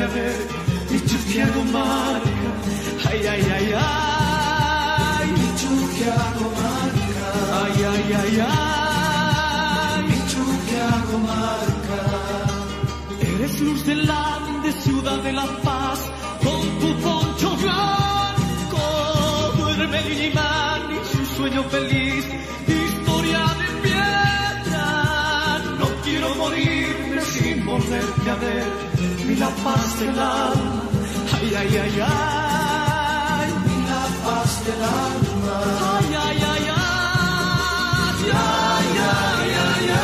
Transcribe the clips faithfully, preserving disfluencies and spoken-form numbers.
ver mi Chuquiagomarca. Ay, ay, ay, ay, mi Chuquiagomarca. Ay, ay, ay, ay, mi Chuquiagomarca. Eres luz del Ande, ciudad de la paz, con tu poncho blanco. Duerme Lillimán y su sueño feliz, historia de piedra. No quiero morirme sin volverte a ver, ni la paz del alma. Ay, ay, ay, ay, ni la paz del alma. Ay, ay, ay, ay, ay, ay, ay, ay.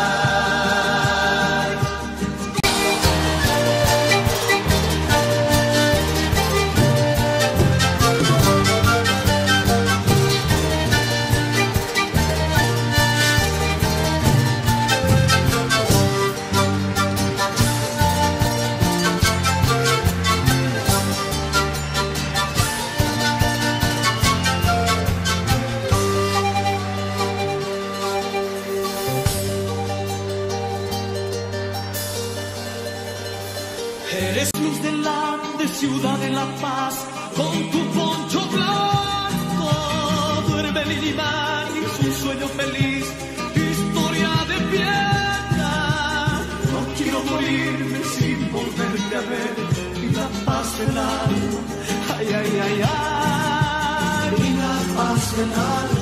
Eres luz del Ande, ciudad de la paz, con tu poncho blanco. Duerme Lillimán y su sueño feliz, historia de piedra. No quiero morirme sin volverte a ver, ni la paz del alma. Ay, ay, ay, ay, ni la paz del alma.